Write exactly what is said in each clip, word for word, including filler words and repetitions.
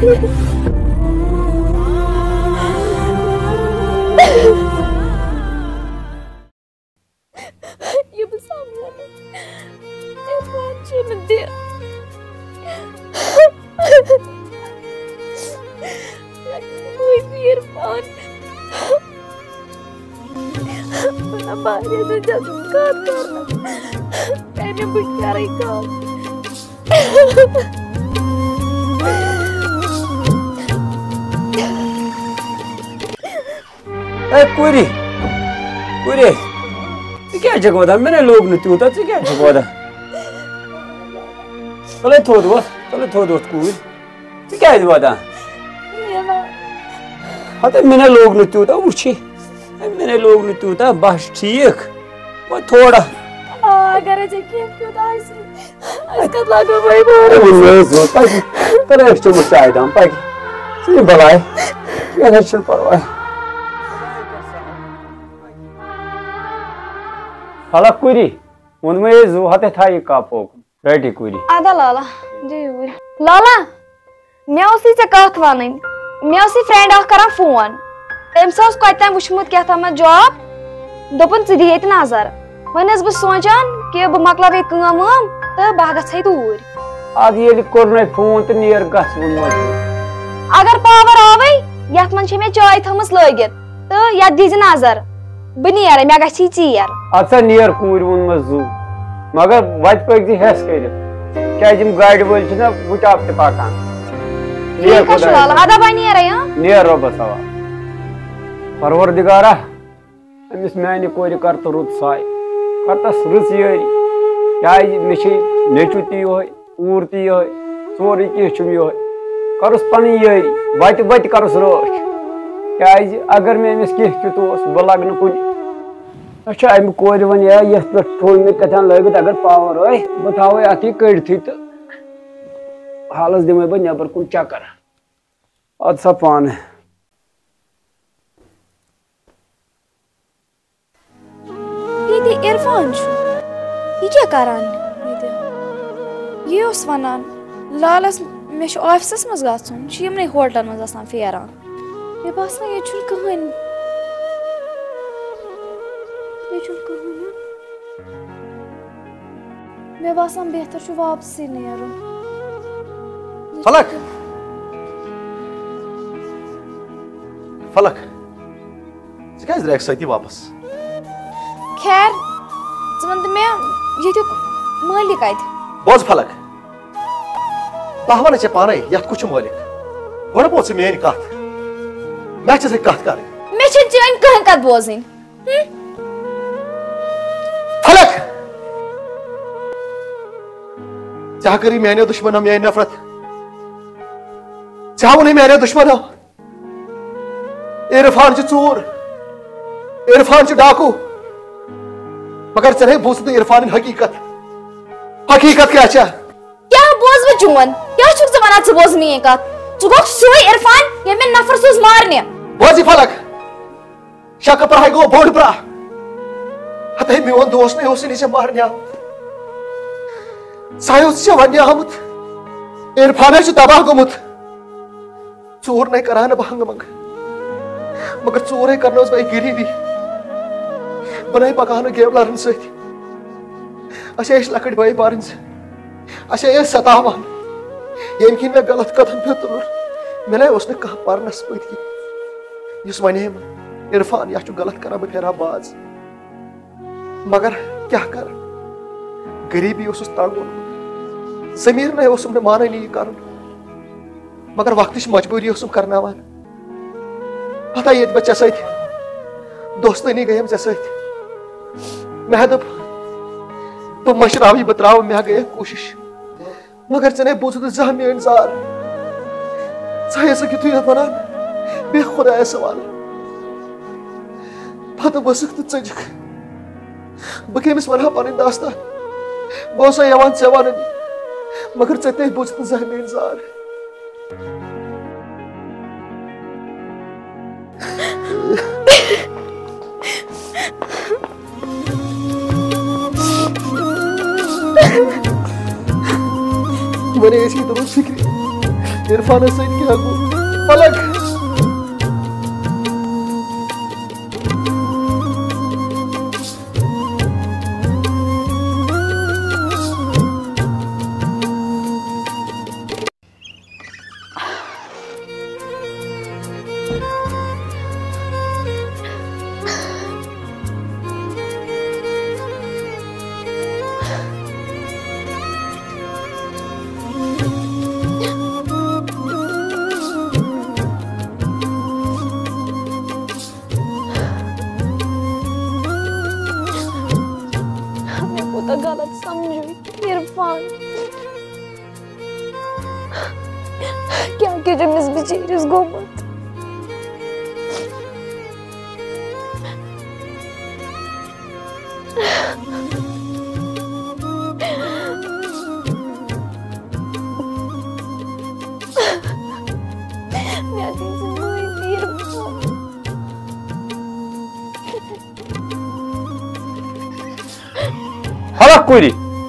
ये बस सामने इरफान चुन दे कोई इरफान अपना बाहर से जब काम करना मैंने बेचारा ही काम ए पूरी पूरी क्या जगह मैंने लोग नहीं तूता क्या जगह चले थोद वो चले थोद वो कूद क्या जगह हाँ तो मैंने लोग नहीं तूता उठी मैंने लोग नहीं तूता बस ठीक वो थोड़ा अगर ऐसे क्यों क्यों था ऐसे इसका लागू भाई बोल वो पाई तेरे एक्स्ट्रा मुझे दाम पाई सही भलाए क्या है चल परवाह हाला कुरी उनमें जो हाथे था ये कापो रेडी कुरी आधा लाला जी लाला मैं उसी से कहत वानी मैं उसी फ्रेंड आ करा फोन तम्स को कतम वुचमुत क्या था मैं जॉब दोपन ज दियत नजर वनस बस सोचान कि ब मकलावे काम तो बह गई दूर आज ये कोरने फोन तो नियर गस अगर पावर आवै यत मन मे चाय थमस लगित तो यत दीज नजर बह नीर मे गई चीर अच्छा नियर कूर वो मजू मगर वत पक हेस कर क्या गाड़ी वल बुटाप ते पकान अदा बह नीर नियर रबस हवा परवरदिगारा अमिस माने कोर कर तो रुत साय कर तस रुस यारी क्या मे नेचु ती ऊर ती सोरे कह यो करस पन यारी वत वत करस रोश क्या अगर मे अमिस कह तुत बह लग न कुन अच्छा अम कोर वन यथ पे थो मे कथान लगित अगर पावर आए बह थो अत कड़थी तो हालस दिमे बह नबर कुन चक्कर अद सा पान ये इरफान ये क्या करान ये वनान लालस मे ऑफिस मज गन होटल मज फेरान मे बसान ये कहन मे बसान बेहतर वापस नेरुन फलक फलक क्या द्रक सती वापस खैर वन मे ये मालिक अत बोज फलक बह वन ऐ पान यथ कुछ मालिक गो बोल मेन कत मे कत कर मे चन कहें कत बोजन फलक क्या करी मेने दुश्मन मे नफरत क्या वो मेरे दुश्मन इरफान चोर इरफान डाकू मगर ऐ बूज इरफान हकीकत हकीकत क्या क्या बोज बह चोन क्या वन ज बोज मे कत गो सू इरफान ये मे नफर सूज मारने बोजी फलक शक पढ़ाई गो बोड़ ब्रा हते मोन दोस्त ने नीचे मारने सह वन आमुत इरफान तबाह गोमुत चोर नहीं करा ना बहंग मंग मगर चोर कर गरीबी बन पकान गेवलरन सत लकट भाई बारन अ सतावान ये मे गलत कदम पे तुल मे लस कह परनस पत वन इरफान यह गलत कर बह फेरा बाज मगर क्या कर गरीबी तंग जमीर ने माननी यह कर मगर वक्त मजबूरी करना पता ये बे सत दोस्तनी गयम ऐ सत मे दप बह मशराव बह त्रा मे गई कोशिश मगर ऐ बूझ जह मेन जार थ युत वन बे खुदा सवाल पत बसक तो चजिक बह कमिस वन पन दास्तान बह यवान ऐ वन मगर ऐ ते बूझ जह मेन जार मैंने ऐसी तो फिक्र इरफान सत क्या गो फलक गलत समझी इरफान क्या कि जमिस बिचारिस गोमुत फलक कुरी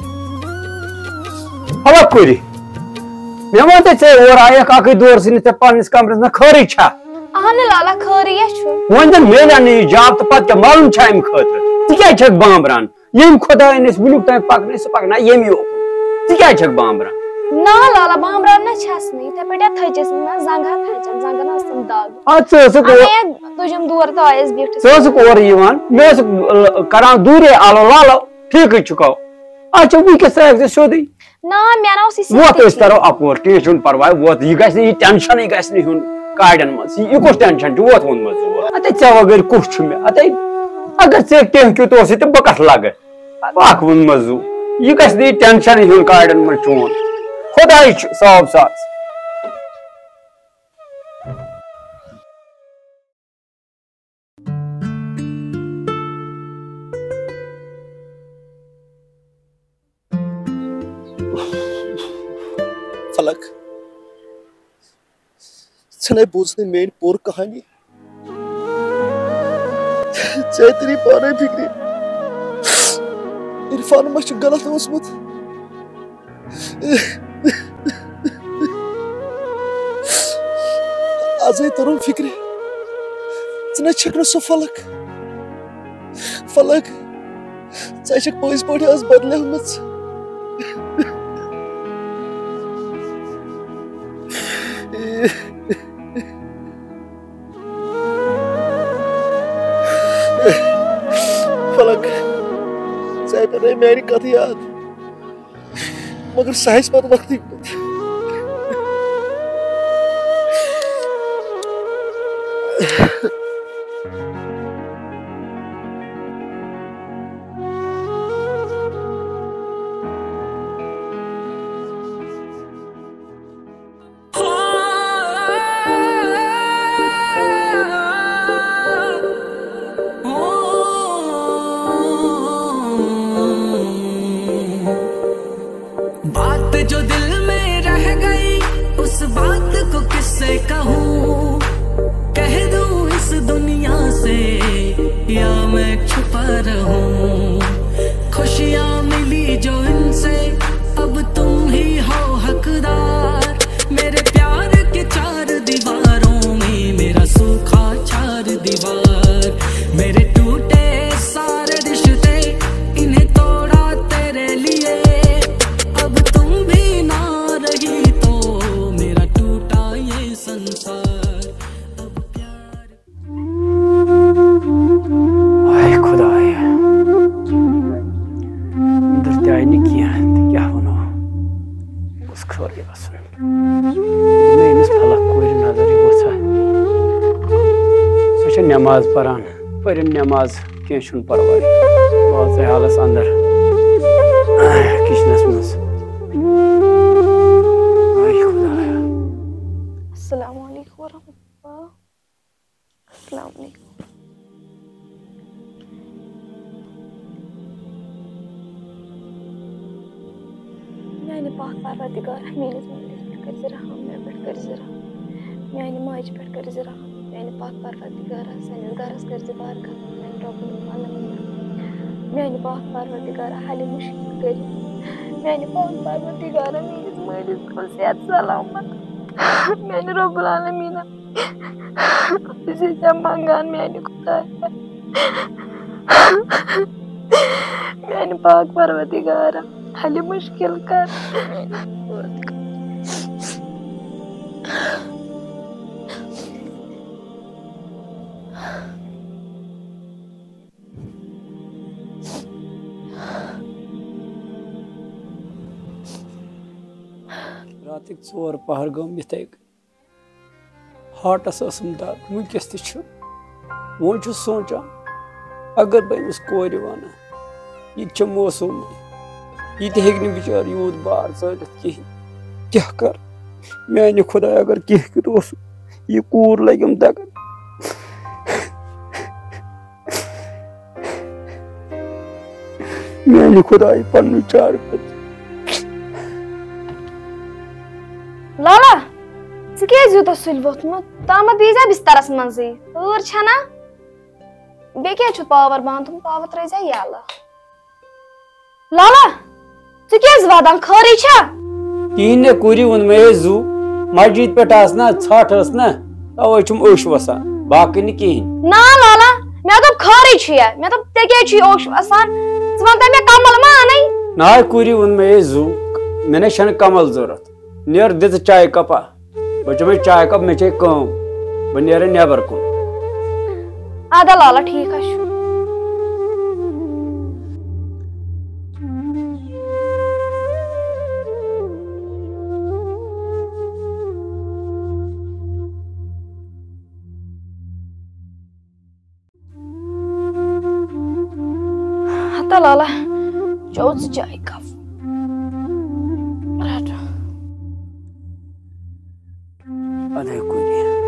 फलक कुरी मे वन ते और आयक अक दौर सन पन्नस कमरस में खरी छा अहन लाला खरी वन जन मिले नी जॉब तो पत मालूम छा अम खतर ती क्या छक बामरान यम खुदा नस वुनुक तक पकने सह पकना यम योकुन ती क्या छक बामरान ना लाला बामरान न छस नहीं ते पटिया थचस ना जंगा थचन जंगा ना सम दाग अच्छा सो को तुजम दूर तो आयस बिठ सो सो और यवान मे करा दूरे आलो लालो ठीक चुका अच्छा वो के सह सोदी ना मे ना उसी वो तो करो अपोर टेंशन परवाय वो ये गस नहीं टेंशन ही गस नहीं हुन काडन मस ये को टेंशन जो वो हुन मस अते चा वगर कुछ छ मे अते अगर से टें क्यों तो से तो बकस लागे पाक हुन मजू ये गस नहीं टेंशन ही हुन काडन मस चोन खुदाई साहब साथ फलक छने बोझने मेन पोर कहानी तेरी पाने फिक्री इरफान मच गलत उसमुत आजे तरुण फिक्री छने छकन सो फलक फलक छक पज पड़ी आज बदले हमत फलक चाहे पे मेरी कथ याद मगर साइज पर वक्त नमाज परान परिन नमाज कह परवाय बहुत हालस अंदर किचनस मज अस्सलाम वालेकुम वरहमतुल्लाह अस्सलाम वालेकुम मैंने पाक परवरदिगार मेरे मेरे कर जरा मैं बैठ कर जरा मैंने माज बैठ कर जरा मैंने पाक परवरदिगार सनिस गरस कर बार कर मैं रब्बुल आलमीन मैंने पाक परवरदिगार हाल मुश्किल कर मैंने पाक परवरदिगार मेरे मालिस को सेहत सलामत मैंने रब्बुल आलमीन इसे मंगान मैंने खुदाया मैंने पाक परवरदिगार हल मुश्किल कर रात चोर पहर गम इथे हार्टस दग वनकस वो सोचान अगर बह अमिस कोर वन यह मौसम यह हे बिचार यूत बार चलित कहें क्या कर माने खुदा अगर कह यह कूर लगम दगन माने खुदा पन चार लाला ज़ यूत सुल वोथमुत तम दीजा बिस्तरस मजी ऊर छना बे क्या पावर बंद पावर त्रजा यल लाला ज वदान खरी छा कहीं ने कूरी वोन मे जू मस्जिद पे ना छठ ना तवे ओश वसान बाकी न कहीं ना लाला मे दप खरी छे मे दप ते क्या ओश वसान ज वन मे कमल माने ना कूरी वोन मे जू मे छन कमल जरूरत नेर दित चाय कपा बचो मे चाय कप मे कम बह नेर नबर कुन आदा लाला ठीक है आता लाला चौथ चाय कप अरे कोई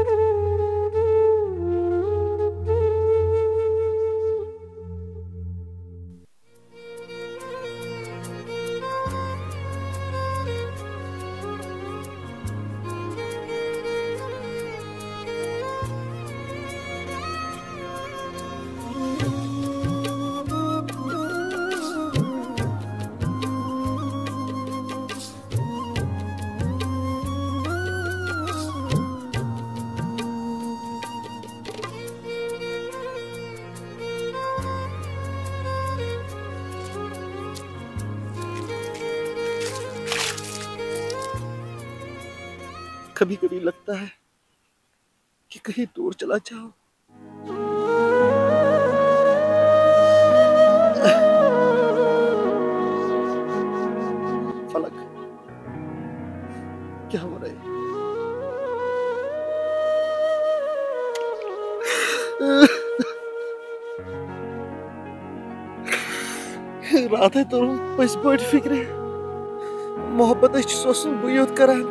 कभी कभी लगता है कि कहीं दूर चला जाओ फलक क्या हो रहा है रात है तो बस बड़ फिक्र मोहब्बत सोसन बुयोत करान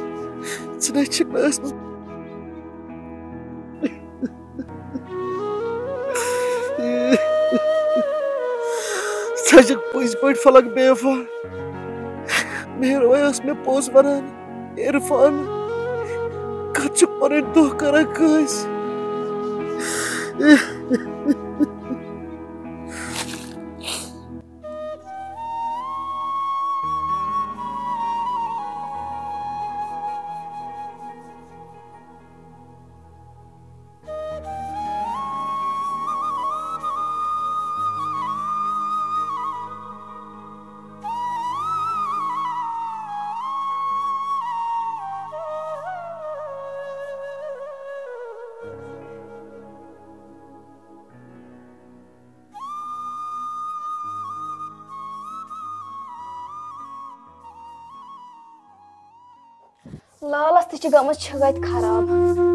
सजक पज पे फलक बेवफा मेहरबान मे पोज वनान इरफान कत पन दुख कर लालस ती गमत छगत खराब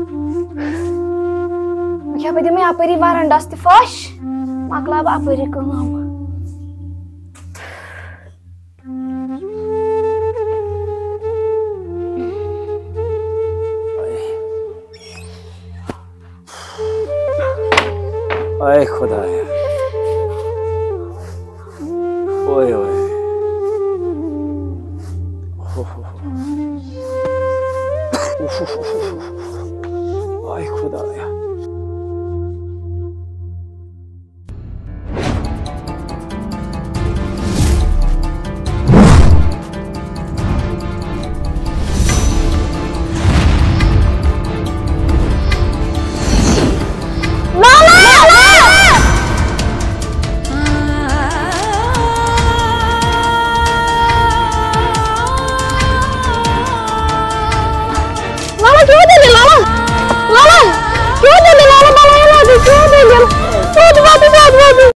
क्या पे दिमे अपरी वारंडास ती फश मकलाब अपरी कम आए खुदाया ओए ओए आए खुदाया